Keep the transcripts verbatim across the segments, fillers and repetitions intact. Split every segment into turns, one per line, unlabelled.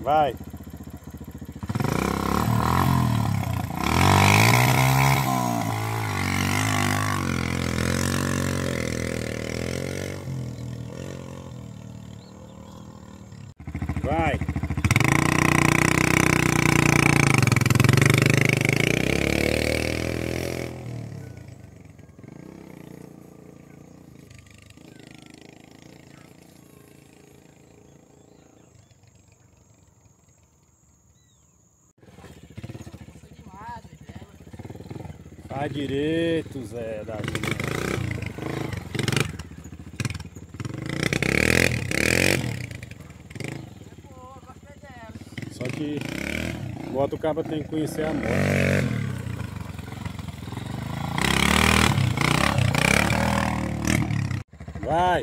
Vai. Vai. Vai direito, Zé da vida. Só que moto o cara tem que conhecer a moto. Vai!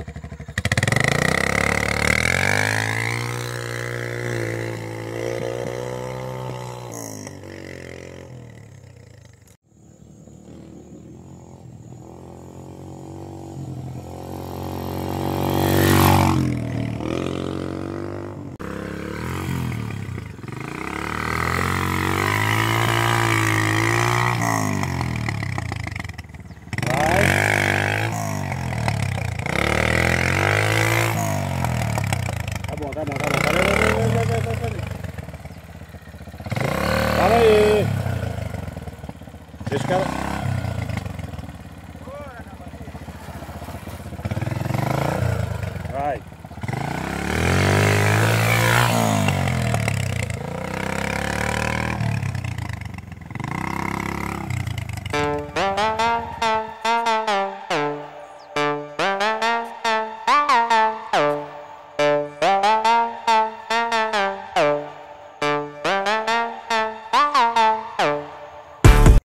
Tá bom, tá bom, tá bom. Vai, vai, vai, vai, vai, vai, vai. Para aí. Deixa o cara...